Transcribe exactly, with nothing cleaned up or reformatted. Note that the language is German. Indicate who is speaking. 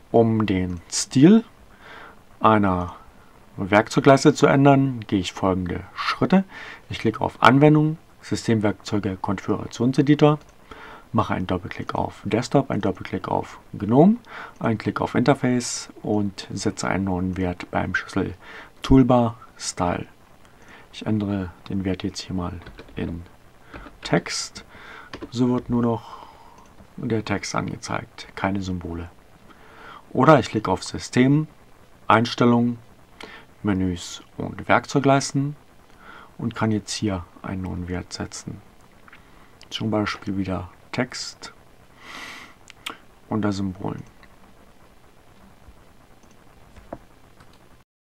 Speaker 1: Um den Stil einer Werkzeugleiste zu ändern, gehe ich folgende Schritte. Ich klicke auf Anwendung, Systemwerkzeuge, Konfigurationseditor, mache einen Doppelklick auf Desktop, einen Doppelklick auf GNOME, einen Klick auf Interface und setze einen neuen Wert beim Schlüssel Toolbar Style. Ich ändere den Wert jetzt hier mal in Text. So wird nur noch der Text angezeigt, keine Symbole. Oder ich klicke auf System, Einstellungen, Menüs und Werkzeugleisten und kann jetzt hier einen neuen Wert setzen. Zum Beispiel wieder Text unter Symbolen.